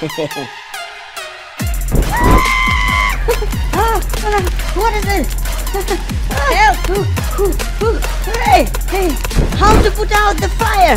What is it? Help! Hey! Hey! How to put out the fire?